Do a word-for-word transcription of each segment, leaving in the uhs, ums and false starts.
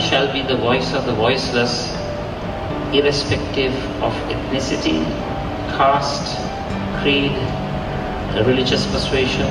shall be the voice of the voiceless, irrespective of ethnicity, caste, creed, religious persuasion.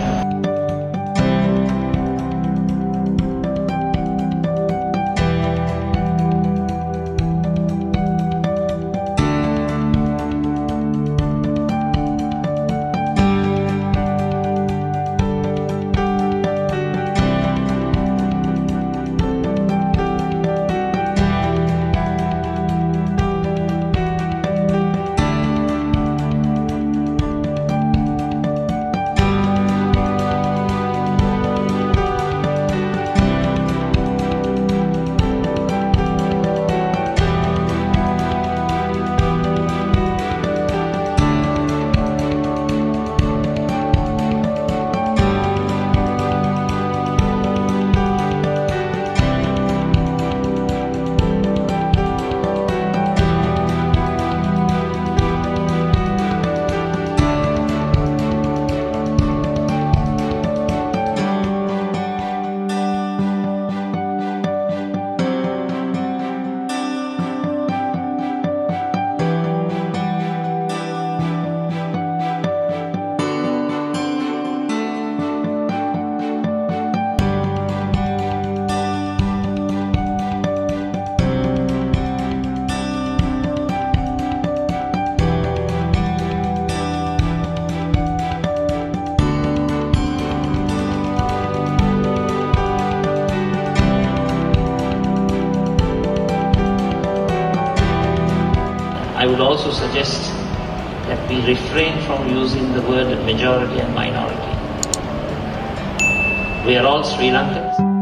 I would also suggest that we refrain from using the word majority and minority. We are all Sri Lankans.